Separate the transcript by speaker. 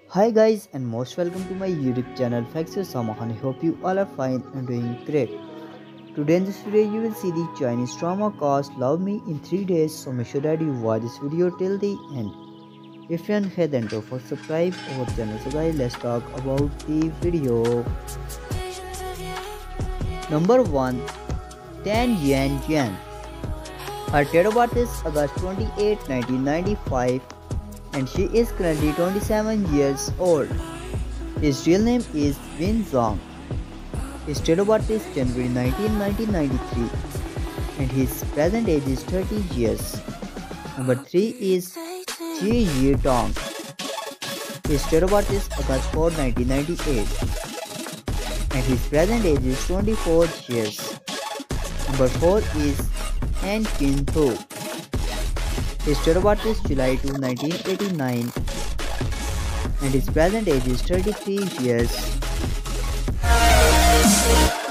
Speaker 1: Hi guys and most welcome to my YouTube channel Facts Usama. I hope you all are fine and doing great. Today in this video you will see the Chinese drama called Love Me in 3 Days, so make sure that you watch this video till the end. If you haven't then don't forget to subscribe our channel. So guys, let's talk about the video. Number 1. Tan Yan Yan. Her date of birth is August 28, 1995 and she is currently 27 years old. His real name is Win Zhang. His date of birth is January 19, 1993 and his present age is 30 years. Number 3 is Ji Yi Tong. His date of birth is August 4, 1998 and his present age is 24 years. Number 4 is Han Kin Ho. His date of birth is July 2, 1989 and his present age is 33 years.